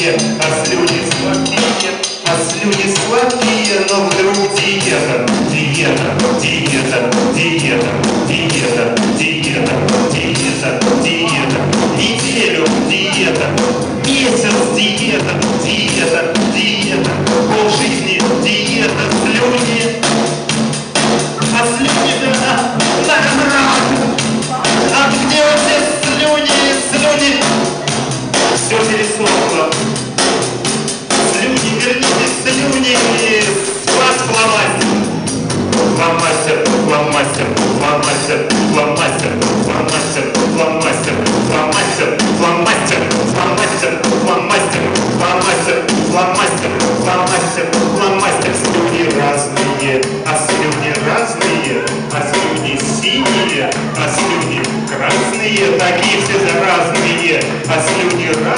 сладкие, а слюни сладкие, а слюни сладкие, но вдруг диета, диета, диета, диета, диета, диета, диета, диета, неделю диета, месяц диета, диета, диета, полжизни диета, слюни, а слюни-то, а где у тебя слюни, слюни? Все пересохло. Слюни, верните слюни, с вас фломастер. Фломастер, фломастер, фломастер, фломастер, фломастер, фломастер, фломастер, фломастер, фломастер, фломастер, фломастер, фломастер, фломастер. Слюни разные, а слюни разные, а слюни синие, а слюни красные, такие все разные, а слюни разные.